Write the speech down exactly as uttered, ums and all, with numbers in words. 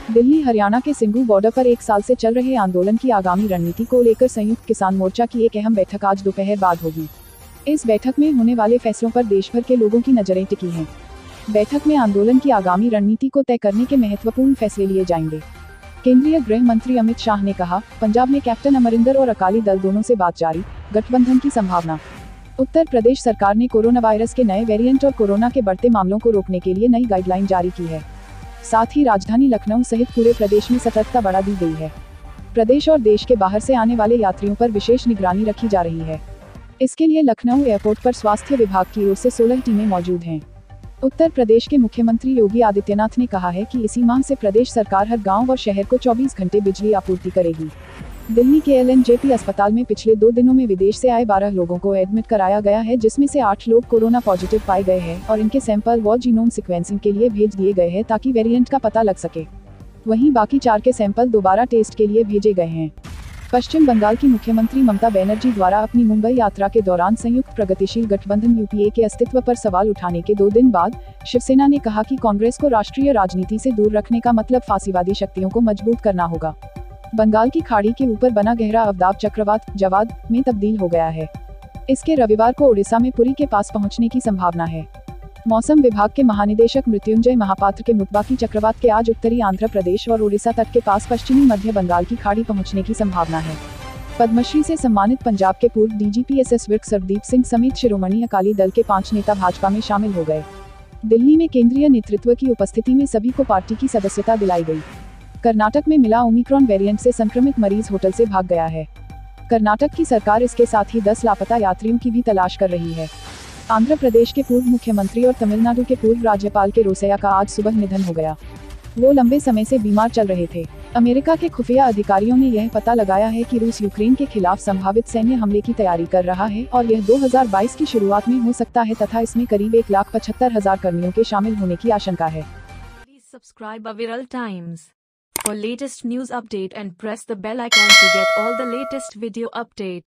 दिल्ली हरियाणा के सिंगू बॉर्डर पर एक साल से चल रहे आंदोलन की आगामी रणनीति को लेकर संयुक्त किसान मोर्चा की एक अहम बैठक आज दोपहर बाद होगी। इस बैठक में होने वाले फैसलों पर देश भर के लोगों की नजरें टिकी हैं। बैठक में आंदोलन की आगामी रणनीति को तय करने के महत्वपूर्ण फैसले लिए जाएंगे। केंद्रीय गृह मंत्री अमित शाह ने कहा, पंजाब में कैप्टन अमरिंदर और अकाली दल दोनों से बात जारी, गठबंधन की संभावना। उत्तर प्रदेश सरकार ने कोरोना वायरस के नए वेरिएंट और कोरोना के बढ़ते मामलों को रोकने के लिए नई गाइडलाइन जारी की है। साथ ही राजधानी लखनऊ सहित पूरे प्रदेश में सतर्कता बढ़ा दी गई है। प्रदेश और देश के बाहर से आने वाले यात्रियों पर विशेष निगरानी रखी जा रही है। इसके लिए लखनऊ एयरपोर्ट पर स्वास्थ्य विभाग की ओर से सोलह टीमें मौजूद हैं। उत्तर प्रदेश के मुख्यमंत्री योगी आदित्यनाथ ने कहा है कि इसी माह से प्रदेश सरकार हर गांव और शहर को चौबीस घंटे बिजली आपूर्ति करेगी। दिल्ली के एल एन जे पी अस्पताल में पिछले दो दिनों में विदेश से आए बारह लोगों को एडमिट कराया गया है, जिसमें से आठ लोग कोरोना पॉजिटिव पाए गए हैं और इनके सैंपल व जीनोम सीक्वेंसिंग के लिए भेज दिए गए हैं ताकि वेरिएंट का पता लग सके। वहीं बाकी चार के सैंपल दोबारा टेस्ट के लिए भेजे गए हैं। पश्चिम बंगाल की मुख्यमंत्री ममता बनर्जी द्वारा अपनी मुंबई यात्रा के दौरान संयुक्त प्रगतिशील गठबंधन यू पी ए के अस्तित्व पर सवाल उठाने के दो दिन बाद शिवसेना ने कहा कि कांग्रेस को राष्ट्रीय राजनीति से दूर रखने का मतलब फासीवादी शक्तियों को मजबूत करना होगा। बंगाल की खाड़ी के ऊपर बना गहरा अवदाब चक्रवात जवाद में तब्दील हो गया है। इसके रविवार को ओडिशा में पुरी के पास पहुंचने की संभावना है। मौसम विभाग के महानिदेशक मृत्युंजय महापात्र के मुताबिक चक्रवात के आज उत्तरी आंध्र प्रदेश और ओडिशा तट के पास पश्चिमी मध्य बंगाल की खाड़ी पहुंचने की संभावना है। पद्मश्री से सम्मानित पंजाब के पूर्व D G P S S Virk Sardeep Singh समेत शिरोमणि अकाली दल के पांच नेता भाजपा में शामिल हो गए। दिल्ली में केंद्रीय नेतृत्व की उपस्थिति में सभी को पार्टी की सदस्यता दिलाई गई। कर्नाटक में मिला ओमिक्रॉन वेरिएंट से संक्रमित मरीज होटल से भाग गया है। कर्नाटक की सरकार इसके साथ ही दस लापता यात्रियों की भी तलाश कर रही है। आंध्र प्रदेश के पूर्व मुख्यमंत्री और तमिलनाडु के पूर्व राज्यपाल के रोसैया का आज सुबह निधन हो गया। वो लंबे समय से बीमार चल रहे थे। अमेरिका के खुफिया अधिकारियों ने यह पता लगाया है कि रूस यूक्रेन के खिलाफ संभावित सैन्य हमले की तैयारी कर रहा है और यह दो हज़ार बाईस की शुरुआत में हो सकता है तथा इसमें करीब एक लाख पचहत्तर हजार कर्मियों के शामिल होने की आशंका है। Subscribe Aviral Times for latest news update and press the bell icon to get all the latest video update.